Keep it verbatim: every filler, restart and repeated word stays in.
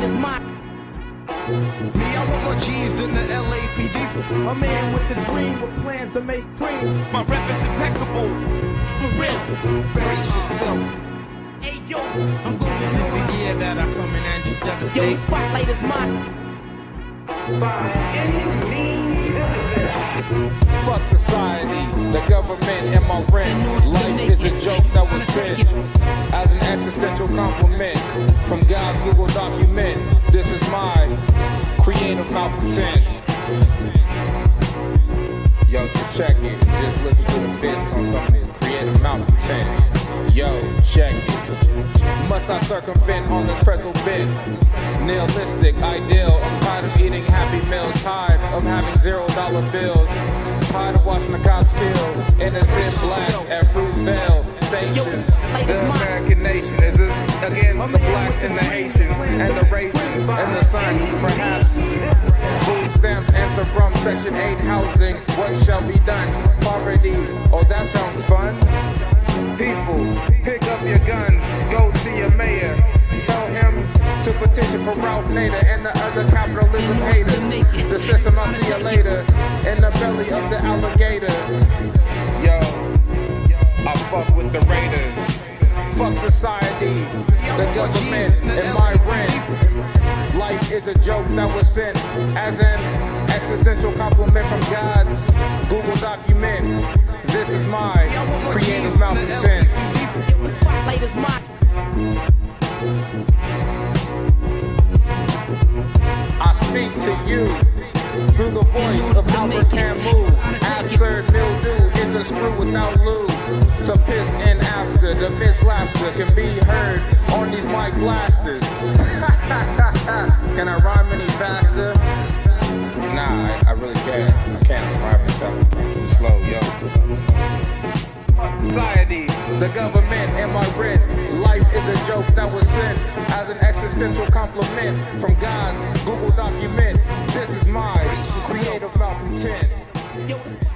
is mine. Me, I want more G's than the L A P D. A man with a dream with plans to make cream. My rep is impeccable, for real. Brace yourself. Hey yo, I'm going This is the year that I come in and just Yo, devastate. spotlight is mine. Fuck society, the government, and my rent. Life is a joke that was sent as an existential compliment from God's Google document. This is my creative malcontent. Yo, just check it. Just listen to the bits on something creative malcontent. Yo, check it. Must I circumvent on this pretzel bit? Nihilistic ideal. I'm tired of eating happy meals. Tired of having zero dollar bills. Tired of watching the cops kill innocent blacks at Fruitvale Station. The American nation is against the blacks and the Haitians and the raisins and the sun. Perhaps food stamps answer from Section eight housing. What shall be done? Poverty. Oh, that sounds fun. People, pick up your guns, go to your mayor, tell him to petition for Ralph Nader and the other capitalism haters. The system, I'll see you later, in the belly of the alligator. Yo, I fuck with the Raiders. Fuck society, the government, and my rent. Life is a joke that was sent as an existential compliment from God's Google document. This is my creative malcontent. Yo, spotlight is mine. I speak to you through the voice of Albert Camus. Absurd mildew is a screw without lube. To piss in after, the fist laughter can be heard on these mic blasters. Can I rhyme any faster? Nah, I, I really can't. I can't rhyme any faster. I'm too slow, yo. Society, the government, and my rent. Life is a joke that was sent as an existential compliment from God's Google document. This is my creative malcontent. Yo,